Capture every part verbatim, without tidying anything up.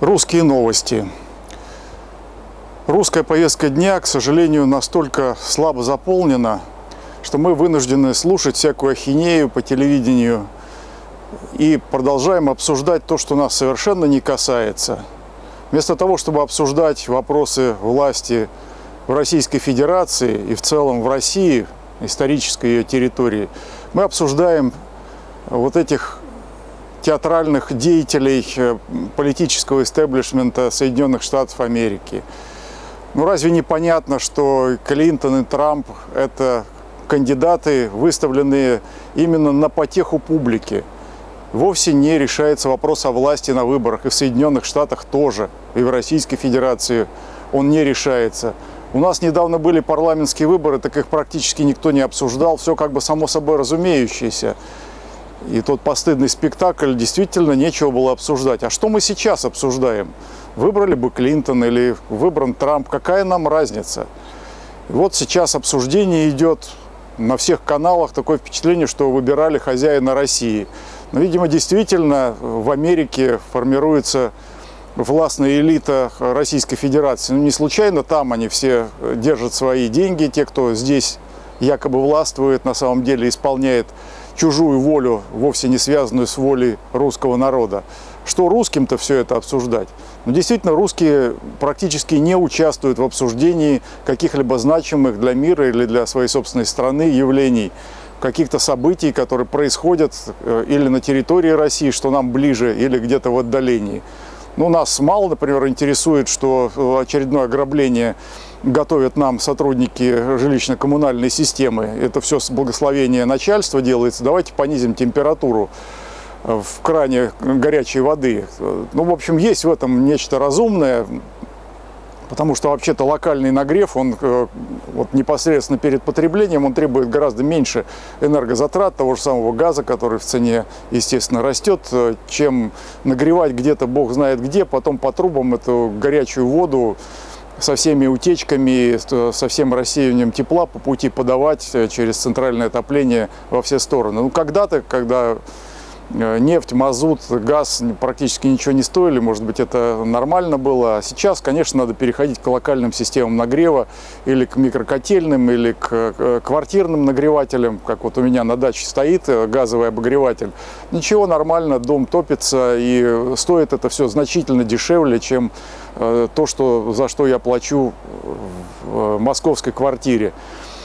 Русские новости. Русская повестка дня, к сожалению, настолько слабо заполнена, что мы вынуждены слушать всякую ахинею по телевидению и продолжаем обсуждать то, что нас совершенно не касается. Вместо того, чтобы обсуждать вопросы власти в Российской Федерации и в целом в России, исторической ее территории, мы обсуждаем вот этих театральных деятелей политического истеблишмента Соединенных Штатов Америки. Ну разве не понятно, что Клинтон и Трамп – это кандидаты, выставленные именно на потеху публики? Вовсе не решается вопрос о власти на выборах, и в Соединенных Штатах тоже, и в Российской Федерации он не решается. У нас недавно были парламентские выборы, так их практически никто не обсуждал, все как бы само собой разумеющееся. И тот постыдный спектакль, действительно нечего было обсуждать. А что мы сейчас обсуждаем? Выбрали бы Клинтон или выбран Трамп, какая нам разница? И вот сейчас обсуждение идет на всех каналах, такое впечатление, что выбирали хозяина России. Но, видимо, действительно в Америке формируется властная элита Российской Федерации. Ну, не случайно там они все держат свои деньги, те, кто здесь якобы властвует, на самом деле исполняет чужую волю, вовсе не связанную с волей русского народа. Что русским-то все это обсуждать? Ну, действительно, русские практически не участвуют в обсуждении каких-либо значимых для мира или для своей собственной страны явлений, каких-то событий, которые происходят или на территории России, что нам ближе, или где-то в отдалении. Ну, нас мало, например, интересует, что очередное ограбление готовят нам сотрудники жилищно-коммунальной системы. Это все с благословения начальства делается. Давайте понизим температуру в кране горячей воды. Ну, в общем, есть в этом нечто разумное, потому что вообще-то локальный нагрев, он вот, непосредственно перед потреблением, он требует гораздо меньше энергозатрат, того же самого газа, который в цене, естественно, растет, чем нагревать где-то бог знает где, потом по трубам эту горячую воду со всеми утечками, со всем рассеиванием тепла по пути подавать через центральное отопление во все стороны. Ну, когда-то, когда нефть, мазут, газ практически ничего не стоили, может быть, это нормально было. А сейчас, конечно, надо переходить к локальным системам нагрева, или к микрокотельным, или к квартирным нагревателям, как вот у меня на даче стоит газовый обогреватель. Ничего, нормально, дом топится, и стоит это все значительно дешевле, чем то, что, за что я плачу в московской квартире.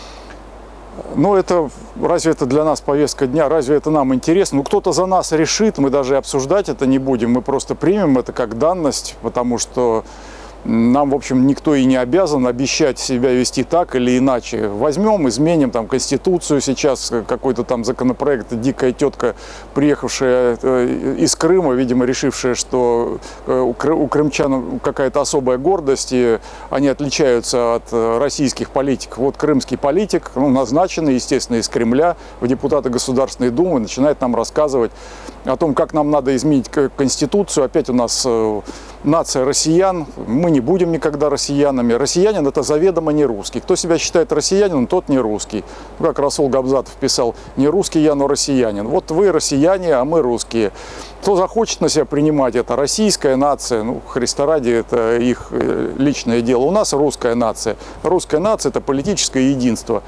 Но это, разве это для нас повестка дня, разве это нам интересно? Ну, кто-то за нас решит, мы даже обсуждать это не будем, мы просто примем это как данность, потому что нам, в общем, никто и не обязан обещать себя вести так или иначе. Возьмем, изменим там Конституцию сейчас, какой-то там законопроект, дикая тетка, приехавшая из Крыма, видимо, решившая, что у крымчан какая-то особая гордость, и они отличаются от российских политиков. Вот крымский политик, ну, назначенный, естественно, из Кремля в депутаты Государственной Думы, начинает нам рассказывать о том, как нам надо изменить Конституцию. Опять у нас нация россиян, мы не будем никогда россиянами. Россиянин – это заведомо не русский. Кто себя считает россиянином, тот не русский. Как Расул Габзатов писал, не русский я, но россиянин. Вот вы россияне, а мы русские. Кто захочет на себя принимать это, российская нация, ну, Христа ради, это их личное дело. У нас русская нация. Русская нация – это политическое единство.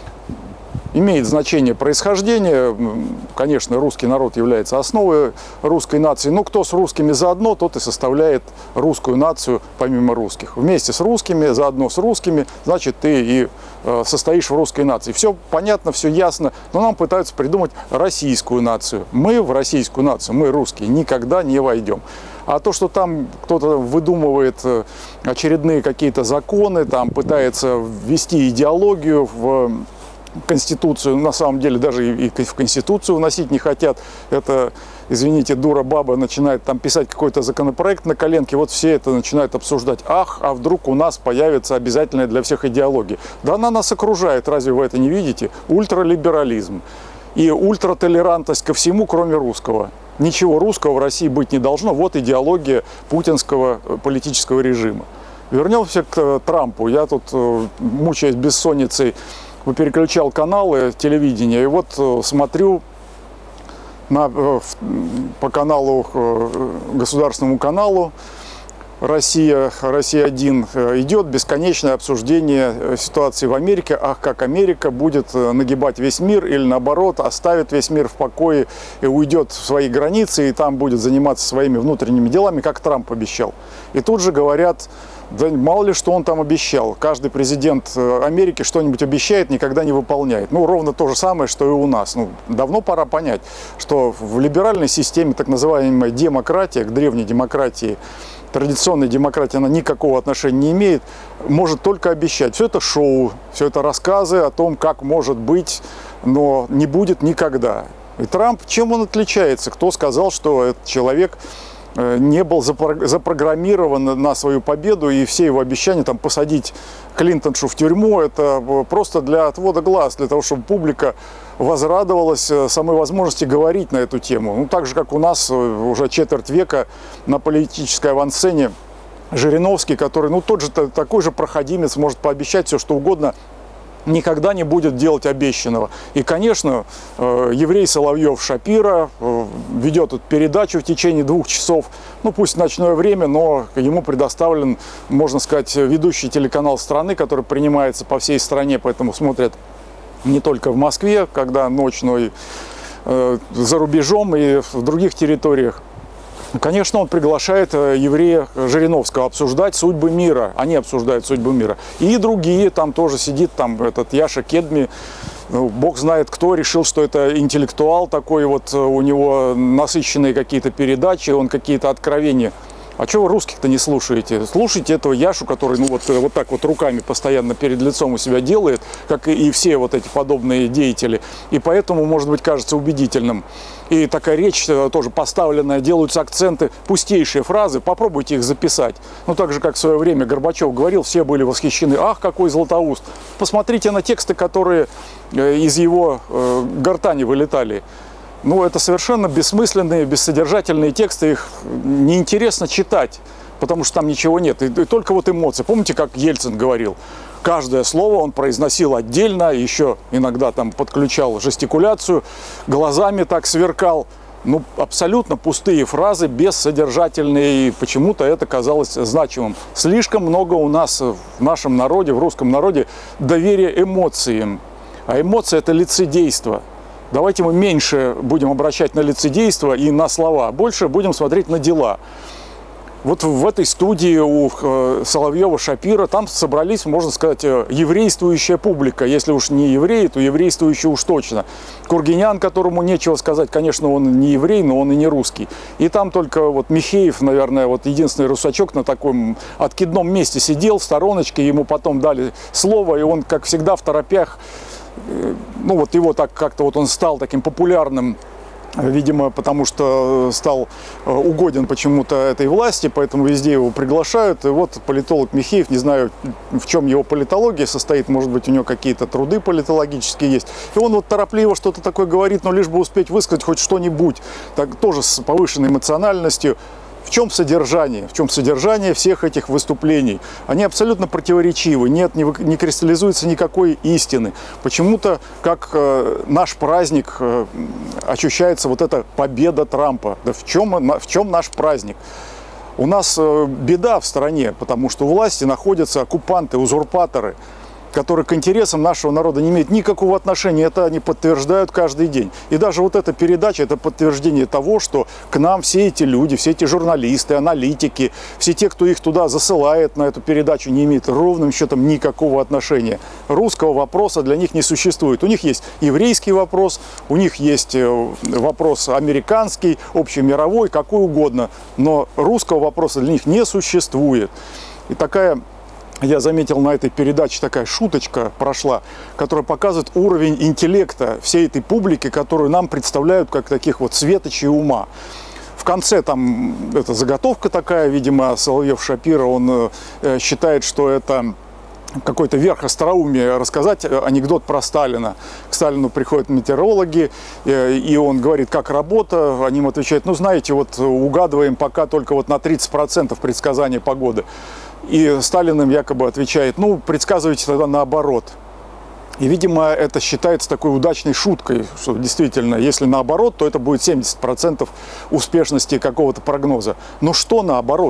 Имеет значение происхождение, конечно, русский народ является основой русской нации, но кто с русскими заодно, тот и составляет русскую нацию помимо русских. Вместе с русскими, заодно с русскими, значит, ты и состоишь в русской нации. Все понятно, все ясно, но нам пытаются придумать российскую нацию. Мы в российскую нацию, мы русские, никогда не войдем. А то, что там кто-то выдумывает очередные какие-то законы, там пытается ввести идеологию в Конституцию, на самом деле даже и в Конституцию вносить не хотят. Это, извините, дура баба начинает там писать какой-то законопроект на коленке, вот все это начинают обсуждать. Ах, а вдруг у нас появится обязательная для всех идеология? Да она нас окружает, разве вы это не видите? Ультралиберализм и ультратолерантность ко всему, кроме русского. Ничего русского в России быть не должно. Вот идеология путинского политического режима. Вернемся к Трампу. Я тут, мучаясь бессонницей, переключал каналы телевидения, и вот смотрю на, по каналу, государственному каналу, Россия, Россия один, идет бесконечное обсуждение ситуации в Америке. Ах, как Америка будет нагибать весь мир или наоборот оставит весь мир в покое и уйдет в свои границы и там будет заниматься своими внутренними делами, как Трамп обещал. И тут же говорят, да мало ли что он там обещал. Каждый президент Америки что-нибудь обещает, никогда не выполняет. Ну, ровно то же самое, что и у нас. Ну, давно пора понять, что в либеральной системе, так называемая демократия, к древней демократии, традиционная демократия, она никакого отношения не имеет, может только обещать. Все это шоу, все это рассказы о том, как может быть, но не будет никогда. И Трамп, чем он отличается? Кто сказал, что этот человек не был запрограммирован на свою победу, и все его обещания там посадить Клинтоншу в тюрьму, это просто для отвода глаз, для того, чтобы публика возрадовалась самой возможности говорить на эту тему. Ну, так же, как у нас уже четверть века на политической авансцене Жириновский, который, ну, тот же такой же проходимец, может пообещать все, что угодно, никогда не будет делать обещанного. И, конечно, еврей Соловьев-Шапира ведет эту передачу в течение двух часов, ну пусть в ночное время, но ему предоставлен, можно сказать, ведущий телеканал страны, который принимается по всей стране, поэтому смотрят не только в Москве, когда ночь, но и за рубежом и в других территориях. Конечно, он приглашает еврея Жириновского обсуждать судьбы мира. Они обсуждают судьбы мира. И другие, там тоже сидит там этот Яша Кедми. Бог знает, кто решил, что это интеллектуал такой, вот у него насыщенные какие-то передачи, он какие-то откровения. А чего вы русских-то не слушаете? Слушайте этого Яшу, который ну, вот, вот так вот руками постоянно перед лицом у себя делает, как и все вот эти подобные деятели. И поэтому, может быть, кажется убедительным. И такая речь тоже поставленная, делаются акценты, пустейшие фразы, попробуйте их записать. Ну, так же, как в свое время Горбачев говорил, все были восхищены. Ах, какой Златоуст! Посмотрите на тексты, которые из его э, гортани вылетали. Ну, это совершенно бессмысленные, бессодержательные тексты, их неинтересно читать, потому что там ничего нет. И, и только вот эмоции. Помните, как Ельцин говорил? Каждое слово он произносил отдельно, еще иногда там подключал жестикуляцию, глазами так сверкал. Ну, абсолютно пустые фразы, бессодержательные, и почему-то это казалось значимым. Слишком много у нас в нашем народе, в русском народе доверия эмоциям. А эмоции – это лицедейство. Давайте мы меньше будем обращать на лицедейство и на слова, больше будем смотреть на дела. Вот в этой студии у Соловьева-Шапира там собрались, можно сказать, еврействующая публика. Если уж не евреи, то еврействующие уж точно. Кургинян, которому нечего сказать, конечно, он не еврей, но он и не русский. И там только вот Михеев, наверное, вот единственный русачок на таком откидном месте сидел, в стороночке, ему потом дали слово, и он, как всегда, в торопях, ну вот его так как-то вот он стал таким популярным, видимо, потому что стал угоден почему-то этой власти, поэтому везде его приглашают. И вот политолог Михеев, не знаю, в чем его политология состоит, может быть, у него какие-то труды политологические есть. И он вот торопливо что-то такое говорит, но лишь бы успеть высказать хоть что-нибудь, так, тоже с повышенной эмоциональностью. В чем содержание? В чем содержание всех этих выступлений? Они абсолютно противоречивы, нет, не, не кристаллизуется никакой истины. Почему-то, как э, наш праздник, э, ощущается вот эта победа Трампа. Да в чем, в чем наш праздник? У нас э, беда в стране, потому что у власти находятся оккупанты, узурпаторы, которые к интересам нашего народа не имеют никакого отношения. Это они подтверждают каждый день. И даже вот эта передача – это подтверждение того, что к нам все эти люди, все эти журналисты, аналитики, все те, кто их туда засылает на эту передачу, не имеют ровным счетом никакого отношения. Русского вопроса для них не существует. У них есть еврейский вопрос, у них есть вопрос американский, общемировой, какой угодно. Но русского вопроса для них не существует. И такая... Я заметил на этой передаче, такая шуточка прошла, которая показывает уровень интеллекта всей этой публики, которую нам представляют как таких вот светочей ума. В конце там эта заготовка такая, видимо, Соловьев-Шапира, он э, считает, что это какой-то верх остроумия рассказать анекдот про Сталина. К Сталину приходят метеорологи, и он говорит, как работа. Они ему отвечают, ну, знаете, вот угадываем пока только вот на тридцать процентов предсказания погоды. И Сталин им якобы отвечает, ну, предсказывайте тогда наоборот. И, видимо, это считается такой удачной шуткой, что действительно, если наоборот, то это будет семьдесят процентов успешности какого-то прогноза. Но что наоборот?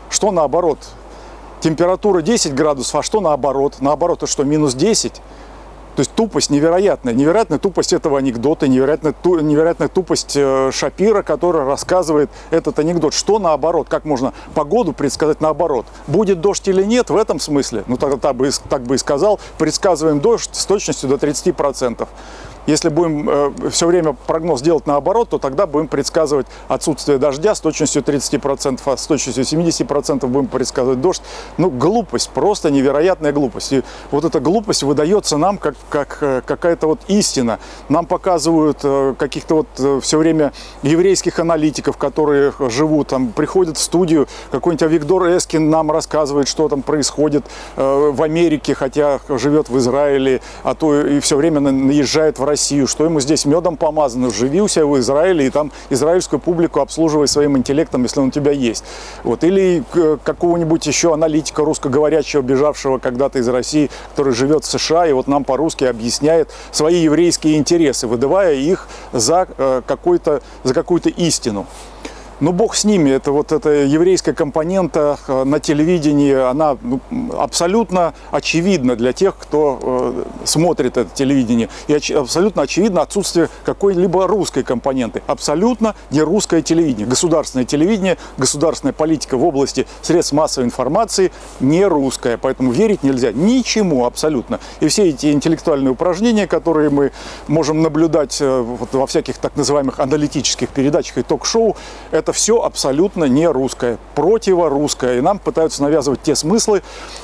Что наоборот? Температура десять градусов, а что наоборот? Наоборот, это что, минус десять? То есть тупость невероятная. Невероятная тупость этого анекдота, невероятная, ту, невероятная тупость э, Шапира, который рассказывает этот анекдот. Что наоборот? Как можно погоду предсказать наоборот? Будет дождь или нет в этом смысле? Ну, тогда так бы, так бы и сказал. Предсказываем дождь с точностью до тридцати процентов. Если будем э, все время прогноз делать наоборот, то тогда будем предсказывать отсутствие дождя с точностью тридцати процентов, а с точностью семидесяти процентов будем предсказывать дождь. Ну, глупость, просто невероятная глупость. И вот эта глупость выдается нам как, как э, какая-то вот истина. Нам показывают э, каких-то вот э, все время еврейских аналитиков, которые живут, там, приходят в студию, какой-нибудь Авигдор Эскин нам рассказывает, что там происходит э, в Америке, хотя живет в Израиле, а то и все время наезжает в Россию. Россию, что ему здесь медом помазано, живи у себя в Израиле и там израильскую публику обслуживай своим интеллектом, если он у тебя есть. Вот. Или какого-нибудь еще аналитика русскоговорящего, бежавшего когда-то из России, который живет в США и вот нам по-русски объясняет свои еврейские интересы, выдавая их за, э, какой-то, за какую-то истину. Ну, бог с ними, это вот эта еврейская компонента на телевидении, она ну, абсолютно очевидна для тех, кто э, смотрит это телевидение. И оч абсолютно очевидно отсутствие какой-либо русской компоненты. Абсолютно не русское телевидение. Государственное телевидение, государственная политика в области средств массовой информации не русская. Поэтому верить нельзя ничему абсолютно. И все эти интеллектуальные упражнения, которые мы можем наблюдать э, вот, во всяких так называемых аналитических передачах и ток-шоу, это Это все абсолютно не русское, противорусское. И нам пытаются навязывать те смыслы,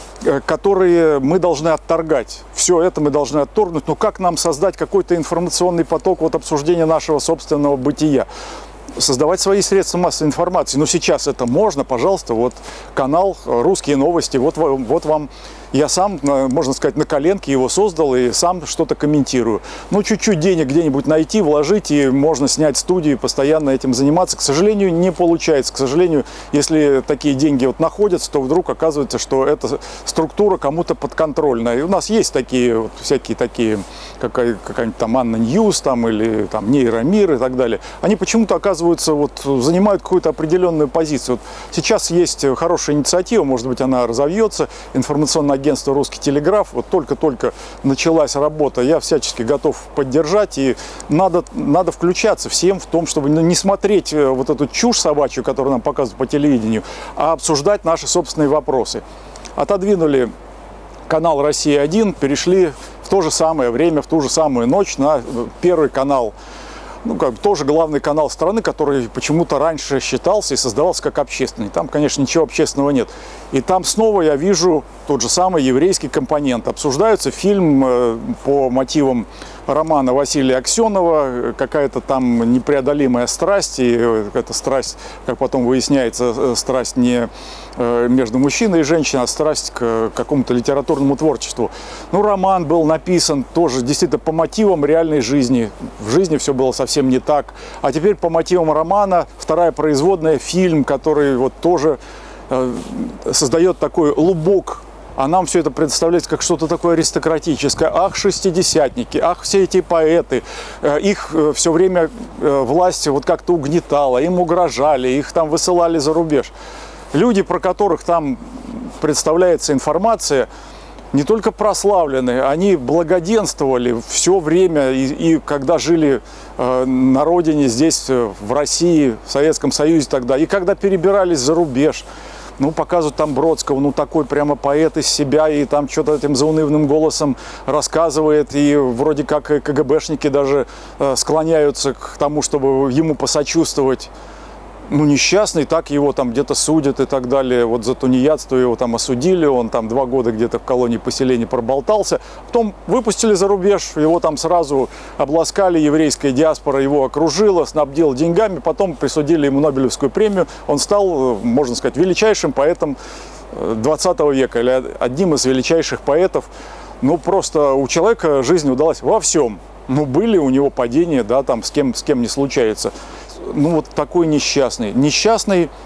которые мы должны отторгать. Все это мы должны отторгнуть. Но как нам создать какой-то информационный поток вот обсуждения нашего собственного бытия? Создавать свои средства массовой информации. Но сейчас это можно, пожалуйста, вот канал «Русские новости», вот, вот вам, я сам, можно сказать, на коленке его создал и сам что-то комментирую. Ну, чуть-чуть денег где-нибудь найти, вложить, и можно снять студию и постоянно этим заниматься. К сожалению, не получается. К сожалению, если такие деньги вот находятся, то вдруг оказывается, что эта структура кому-то подконтрольна. И у нас есть такие, вот, всякие такие, какая, какая-нибудь там Анна Ньюс, там, или там Нейромир и так далее. Они почему-то оказываются, вот, занимают какую-то определенную позицию. Вот сейчас есть хорошая инициатива, может быть, она разовьется, информационная агентство «Русский телеграф», вот только-только началась работа, я всячески готов поддержать, и надо, надо включаться всем в том, чтобы не смотреть вот эту чушь собачью, которую нам показывают по телевидению, а обсуждать наши собственные вопросы. Отодвинули канал «Россия один», перешли в то же самое время, в ту же самую ночь на Первый канал. Ну, как бы тоже главный канал страны, который почему-то раньше считался и создавался как общественный. Там, конечно, ничего общественного нет. И там снова я вижу тот же самый еврейский компонент. Обсуждается фильм по мотивам романа Василия Аксенова, какая-то там непреодолимая страсть, и эта страсть, как потом выясняется, страсть не между мужчиной и женщиной, а страсть к какому-то литературному творчеству. Ну, роман был написан тоже действительно по мотивам реальной жизни. В жизни все было совсем не так. А теперь по мотивам романа вторая производная, фильм, который вот тоже э, создает такой лубок. А нам все это представляется как что-то такое аристократическое. Ах, шестидесятники, ах, все эти поэты. Их все время власть вот как-то угнетала, им угрожали, их там высылали за рубеж. Люди, про которых там представляется информация, не только прославлены, они благоденствовали все время, и, и когда жили э, на родине, здесь, в России, в Советском Союзе тогда, и когда перебирались за рубеж. Ну, показывают там Бродского, ну, такой прямо поэт из себя, и там что-то этим заунывным голосом рассказывает, и вроде как и КГБшники даже э, склоняются к тому, чтобы ему посочувствовать. Ну, несчастный, так его там где-то судят и так далее. Вот за тунеядство его там осудили, он там два года где-то в колонии поселения проболтался. Потом выпустили за рубеж, его там сразу обласкали, еврейская диаспора его окружила, снабдила деньгами, потом присудили ему Нобелевскую премию. Он стал, можно сказать, величайшим поэтом двадцатого века, или одним из величайших поэтов. Ну, просто у человека жизнь удалась во всем. Ну, были у него падения, да, там с кем, с кем не случается. Ну, вот такой несчастный. Несчастный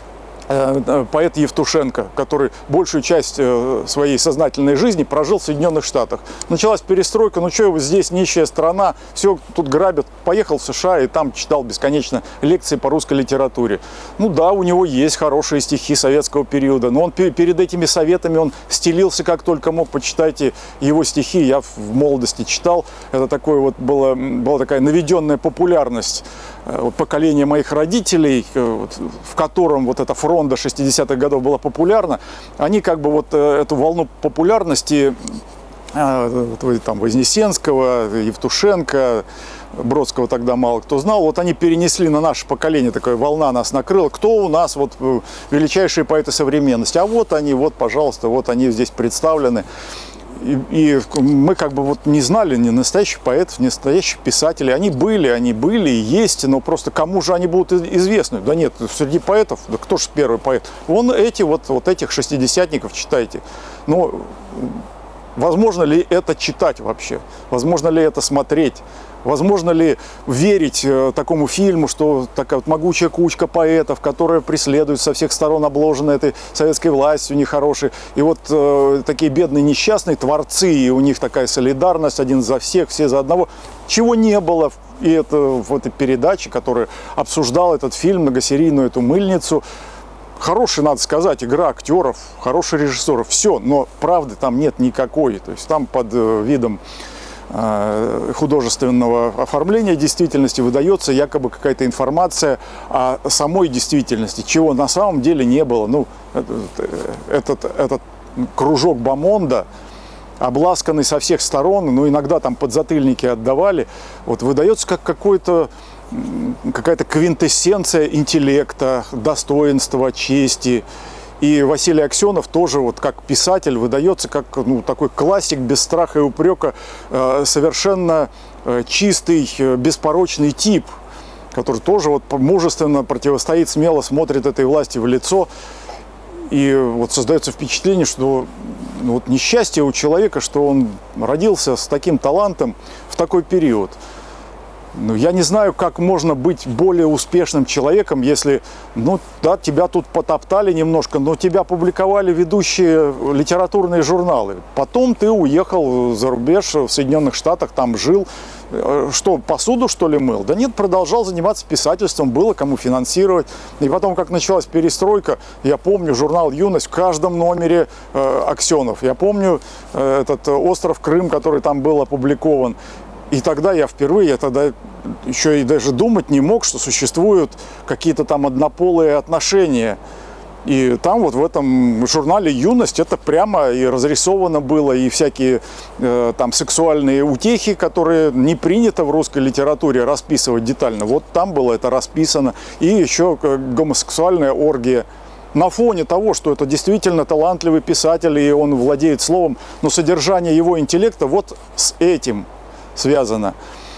поэт Евтушенко, который большую часть своей сознательной жизни прожил в Соединенных Штатах. Началась перестройка, ну что, здесь нищая страна, все тут грабят. Поехал в США и там читал бесконечно лекции по русской литературе. Ну да, у него есть хорошие стихи советского периода, но он перед этими советами он стелился как только мог. Почитайте его стихи, я в молодости читал. Это такое вот было, была такая наведенная популярность поколения моих родителей, в котором вот эта фронта шестидесятых годов была популярна. Они как бы вот эту волну популярности там Вознесенского, Евтушенко, Бродского тогда мало кто знал, вот они перенесли на наше поколение, такая волна нас накрыла. Кто у нас вот величайшие поэты современности? А вот они, вот, пожалуйста, вот они здесь представлены. И, и мы как бы вот не знали ни настоящих поэтов, ни настоящих писателей. Они были, они были и есть, но просто кому же они будут известны? Да нет, среди поэтов, да кто же первый поэт? Вон эти вот, вот этих шестидесятников читайте. Но возможно ли это читать вообще? Возможно ли это смотреть? Возможно ли верить э, такому фильму, что такая вот могучая кучка поэтов, которая преследует со всех сторон, обложена этой советской властью нехорошей, и вот э, такие бедные несчастные творцы, и у них такая солидарность, один за всех, все за одного, чего не было. И это в этой передаче, которая обсуждала этот фильм, многосерийную эту мыльницу. Хорошая, надо сказать, игра актеров, хороший режиссер, все, но правды там нет никакой. То есть там под э, видом художественного оформления действительности выдается якобы какая-то информация о самой действительности, чего на самом деле не было. Ну, этот, этот кружок бомонда, обласканный со всех сторон, ну, иногда там подзатыльники отдавали, вот выдается как какой-то какая-то квинтэссенция интеллекта, достоинства, чести. И Василий Аксенов тоже вот как писатель выдается как ну, такой классик без страха и упрека, э, совершенно э, чистый, э, беспорочный тип, который тоже вот мужественно противостоит, смело смотрит этой власти в лицо. И вот создается впечатление, что ну, вот несчастье у человека, что он родился с таким талантом в такой период. Ну, я не знаю, как можно быть более успешным человеком, если, ну, да, тебя тут потоптали немножко, но тебя публиковали ведущие литературные журналы. Потом ты уехал за рубеж, в Соединенных Штатах, там жил. Что, посуду, что ли, мыл? Да нет, продолжал заниматься писательством, было кому финансировать. И потом, как началась перестройка, я помню журнал «Юность», в каждом номере э, Аксенов. Я помню э, этот «Остров Крым», который там был опубликован. И тогда я впервые, я тогда еще и даже думать не мог, что существуют какие-то там однополые отношения. И там вот в этом журнале «Юность» это прямо и разрисовано было, и всякие э, там сексуальные утехи, которые не принято в русской литературе расписывать детально. Вот там было это расписано. И еще гомосексуальная оргия. На фоне того, что это действительно талантливый писатель, и он владеет словом, но содержание его интеллекта вот с этим связано.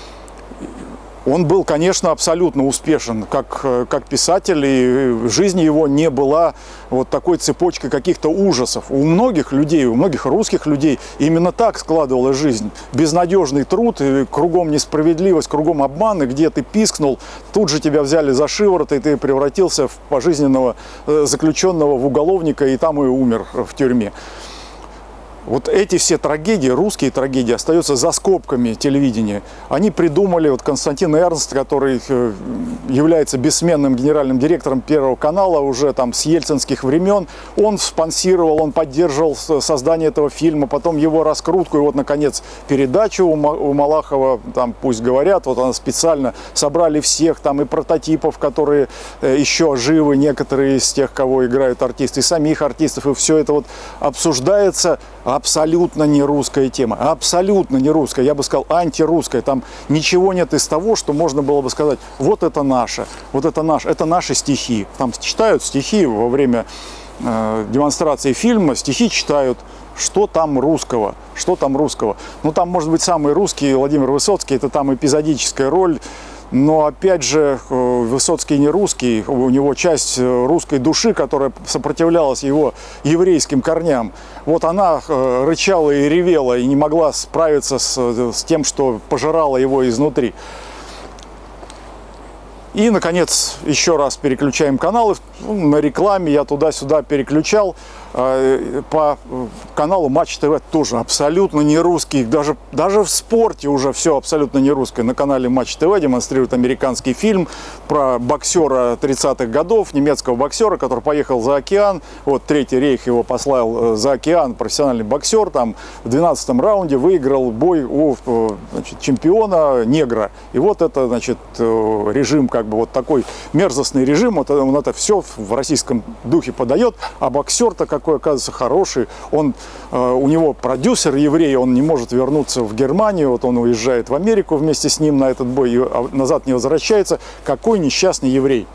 Он был, конечно, абсолютно успешен как, как писатель, и жизнь его не была вот такой цепочкой каких-то ужасов. У многих людей, у многих русских людей именно так складывалась жизнь. Безнадежный труд, и кругом несправедливость, кругом обман, и где ты пискнул, тут же тебя взяли за шиворот, и ты превратился в пожизненного заключенного, в уголовника, и там и умер в тюрьме. Вот эти все трагедии, русские трагедии, остаются за скобками телевидения. Они придумали, вот Константин Эрнст, который является бессменным генеральным директором Первого канала уже там с ельцинских времен, он спонсировал, он поддерживал создание этого фильма, потом его раскрутку, и вот, наконец, передачу у Малахова, там, пусть говорят, вот она специально собрали всех там и прототипов, которые еще живы, некоторые из тех, кого играют артисты, и самих артистов, и все это вот обсуждается. Абсолютно не русская тема, абсолютно не русская, я бы сказал антирусская. Там ничего нет из того, что можно было бы сказать, вот это наше, вот это наше, это наши стихи. Там читают стихи во время э, демонстрации фильма, стихи читают, что там русского, что там русского. Ну там может быть самый русский Владимир Высоцкий, это там эпизодическая роль. Но опять же, Высоцкий не русский, у него часть русской души, которая сопротивлялась его еврейским корням. Вот она рычала и ревела, и не могла справиться с, с тем, что пожирало его изнутри. И, наконец, еще раз переключаем каналы. На рекламе я туда-сюда переключал. По каналу Матч ТВ тоже абсолютно не русский. Даже, даже в спорте уже все абсолютно не русское. На канале Матч ТВ демонстрируют американский фильм про боксера тридцатых годов, немецкого боксера, который поехал за океан. Вот Третий рейх его послал за океан, профессиональный боксер. Там в двенадцатом раунде выиграл бой у, значит, чемпиона негра. И вот это, значит, режим, как бы вот такой мерзостный режим. Вот он это все в российском духе подает. А боксер-то, какой, оказывается, хороший. Он, э, у него продюсер еврей, он не может вернуться в Германию, вот он уезжает в Америку вместе с ним на этот бой, а назад не возвращается. Какой несчастный еврей.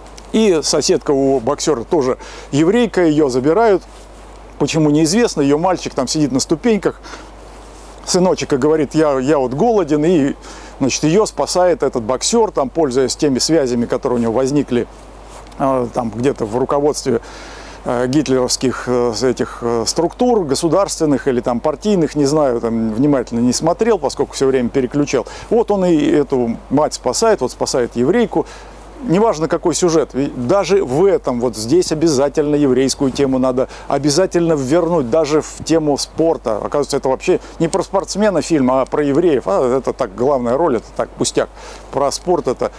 И соседка у боксера тоже еврейка, ее забирают. Почему, неизвестно. Ее мальчик там сидит на ступеньках, сыночек, и говорит, я, я вот голоден, и, значит, ее спасает этот боксер, там, пользуясь теми связями, которые у него возникли э, там где-то в руководстве гитлеровских этих структур, государственных или там партийных, не знаю, там внимательно не смотрел, поскольку все время переключал. Вот он и эту мать спасает, вот спасает еврейку. Неважно, какой сюжет, даже в этом, вот здесь обязательно еврейскую тему надо обязательно ввернуть, даже в тему спорта. Оказывается, это вообще не про спортсмена фильм, а про евреев. А это так, главная роль, это так, пустяк. Про спорт это...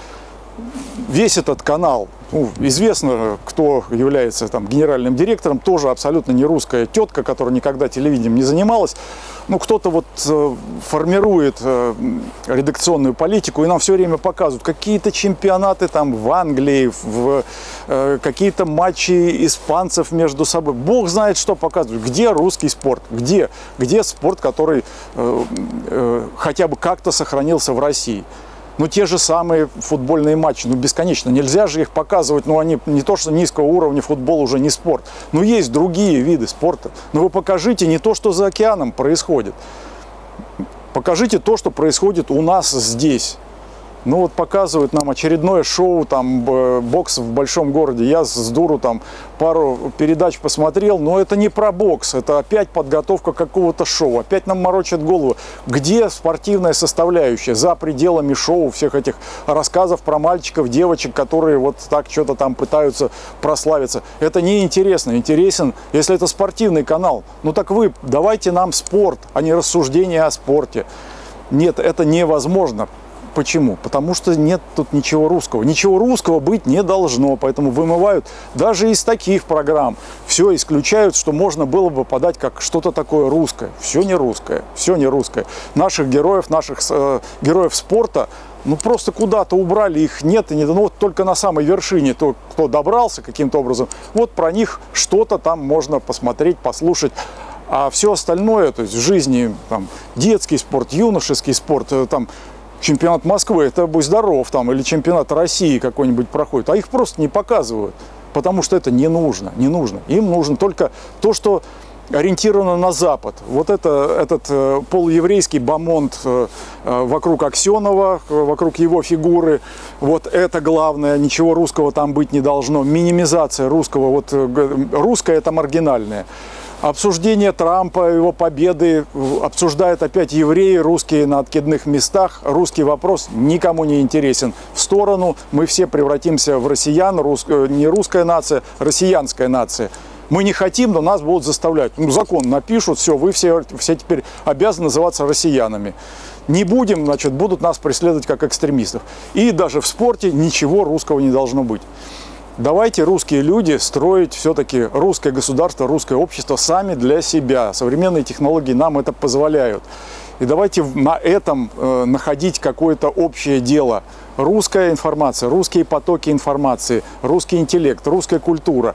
Весь этот канал, ну, известно, кто является там генеральным директором, тоже абсолютно не русская тетка, которая никогда телевидением не занималась. Ну, кто-то вот э, формирует э, редакционную политику, и нам все время показывают какие-то чемпионаты там в Англии, в, э, какие-то матчи испанцев между собой. Бог знает, что показывают. Где русский спорт? Где? Где спорт, который э, э, хотя бы как-то сохранился в России? Ну, те же самые футбольные матчи, ну, бесконечно. Нельзя же их показывать, ну, они не то, что низкого уровня, футбол уже не спорт. Но есть другие виды спорта. Но вы покажите не то, что за океаном происходит. Покажите то, что происходит у нас здесь. Ну, вот показывают нам очередное шоу, там, бокс в большом городе. Я с дуру там пару передач посмотрел, но это не про бокс, это опять подготовка какого-то шоу. Опять нам морочат голову. Где спортивная составляющая за пределами шоу, всех этих рассказов про мальчиков, девочек, которые вот так что-то там пытаются прославиться? Это неинтересно. Интересен, если это спортивный канал. Ну, так вы давайте нам спорт, а не рассуждения о спорте. Нет, это невозможно. Почему? Потому что нет тут ничего русского. Ничего русского быть не должно, поэтому вымывают даже из таких программ. Все исключают, что можно было бы подать как что-то такое русское. Все не русское, все не русское. Наших героев, наших э, героев спорта, ну просто куда-то убрали, их нет и не дано. Вот только на самой вершине, то, кто добрался каким-то образом, вот про них что-то там можно посмотреть, послушать. А все остальное, то есть в жизни, там, детский спорт, юношеский спорт, там, чемпионат Москвы, это будь здоров, там, или чемпионат России какой-нибудь проходит, а их просто не показывают, потому что это не нужно, не нужно. Им нужно только то, что ориентировано на Запад. Вот это, этот э, полуеврейский бомонд э, вокруг Аксенова, вокруг его фигуры, вот это главное, ничего русского там быть не должно. Минимизация русского, вот э, русское это маргинальное. Обсуждение Трампа, его победы, обсуждают опять евреи, русские на откидных местах. Русский вопрос никому не интересен. В сторону мы все превратимся в россиян, рус... не русская нация, россиянская нация. Мы не хотим, но нас будут заставлять. Ну, закон напишут, все, вы все, все теперь обязаны называться россиянами. Не будем, значит, будут нас преследовать как экстремистов. И даже в спорте ничего русского не должно быть. Давайте, русские люди, строить все-таки русское государство, русское общество сами для себя. Современные технологии нам это позволяют. И давайте на этом э, находить какое-то общее дело. Русская информация, русские потоки информации, русский интеллект, русская культура.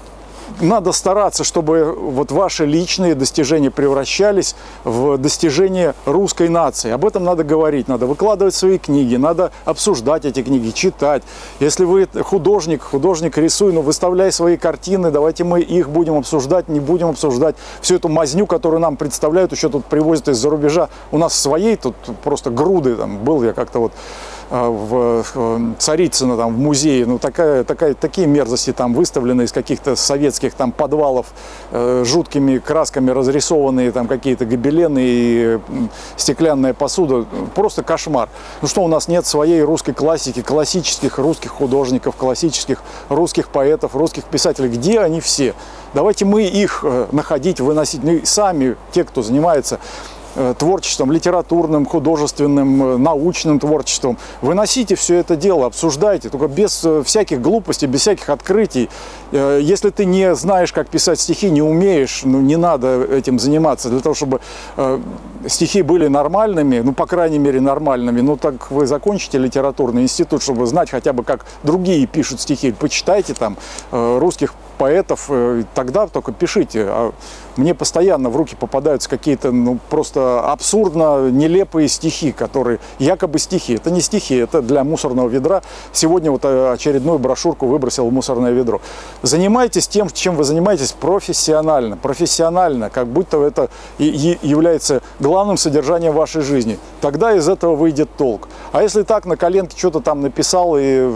Надо стараться, чтобы вот ваши личные достижения превращались в достижения русской нации. Об этом надо говорить, надо выкладывать свои книги, надо обсуждать эти книги, читать. Если вы художник, художник рисуй, но выставляй свои картины, давайте мы их будем обсуждать, не будем обсуждать всю эту мазню, которую нам представляют, еще тут привозят из-за рубежа. У нас своей тут просто груды, там был я как-то вот в Царицыно, там, в музее, ну, такая, такая, такие мерзости там выставлены из каких-то советских там подвалов, э, жуткими красками разрисованные там какие-то гобелены и стеклянная посуда. Просто кошмар. Ну что, у нас нет своей русской классики, классических русских художников, классических русских поэтов, русских писателей? Где они все? Давайте мы их находить, выносить. Ну, сами те, кто занимается творчеством, литературным, художественным, научным творчеством. Выносите все это дело, обсуждайте, только без всяких глупостей, без всяких открытий. Если ты не знаешь, как писать стихи, не умеешь, ну не надо этим заниматься. Для того, чтобы э, стихи были нормальными, ну по крайней мере нормальными, ну так вы закончите литературный институт, чтобы знать хотя бы, как другие пишут стихи. Почитайте там э, русских поэтов, э, тогда только пишите. А мне постоянно в руки попадаются какие-то ну просто абсурдно нелепые стихи, которые якобы стихи. Это не стихи, это для мусорного ведра. Сегодня вот очередную брошюрку выбросил в мусорное ведро. Занимайтесь тем, чем вы занимаетесь профессионально. Профессионально, как будто это и является главным содержанием вашей жизни. Тогда из этого выйдет толк. А если так на коленке что-то там написал, и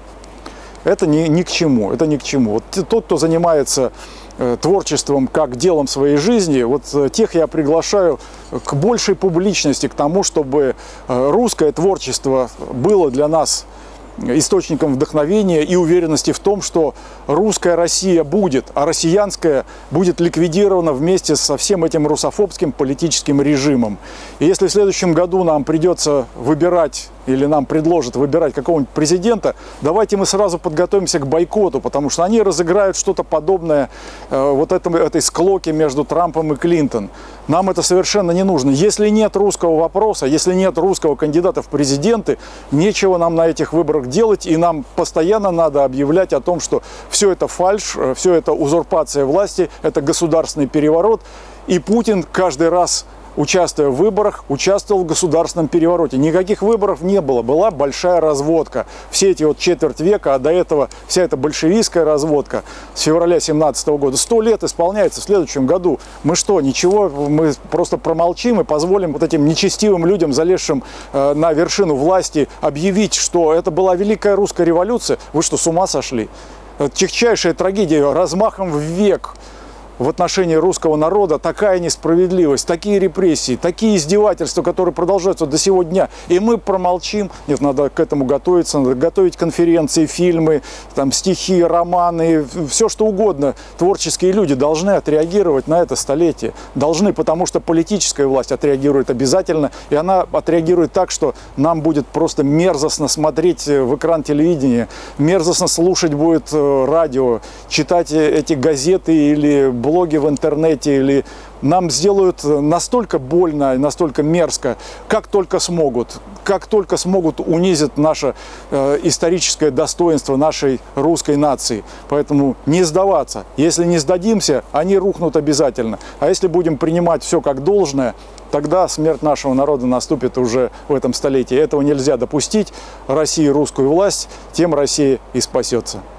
это ни, ни к чему. Это ни к чему. Вот тот, кто занимается творчеством как делом своей жизни, вот тех я приглашаю к большей публичности, к тому, чтобы русское творчество было для нас источником вдохновения и уверенности в том, что русская Россия будет, а россиянская будет ликвидирована вместе со всем этим русофобским политическим режимом. И если в следующем году нам придется выбирать, или нам предложат выбирать какого-нибудь президента, давайте мы сразу подготовимся к бойкоту, потому что они разыграют что-то подобное э, вот этом, этой склоке между Трампом и Клинтон. Нам это совершенно не нужно. Если нет русского вопроса, если нет русского кандидата в президенты, нечего нам на этих выборах делать, и нам постоянно надо объявлять о том, что все это фальшь, все это узурпация власти, это государственный переворот, и Путин каждый раз, участвуя в выборах, участвовал в государственном перевороте. Никаких выборов не было, была большая разводка. Все эти вот четверть века, а до этого вся эта большевистская разводка с февраля семнадцатого года. Сто лет исполняется в следующем году. Мы что, ничего, мы просто промолчим и позволим вот этим нечестивым людям, залезшим э, на вершину власти, объявить, что это была великая русская революция? Вы что, с ума сошли? Это тягчайшая трагедия, размахом в век. В отношении русского народа такая несправедливость, такие репрессии, такие издевательства, которые продолжаются до сего дня. И мы промолчим. Нет, надо к этому готовиться, надо готовить конференции, фильмы, там, стихи, романы, все что угодно. Творческие люди должны отреагировать на это столетие. Должны, потому что политическая власть отреагирует обязательно. И она отреагирует так, что нам будет просто мерзостно смотреть в экран телевидения, мерзостно слушать будет радио, читать эти газеты или блоги в интернете, или нам сделают настолько больно, настолько мерзко, как только смогут, как только смогут унизить наше э, историческое достоинство нашей русской нации. Поэтому не сдаваться. Если не сдадимся, они рухнут обязательно. А если будем принимать все как должное, тогда смерть нашего народа наступит уже в этом столетии. Этого нельзя допустить. России русскую власть, тем Россия и спасется.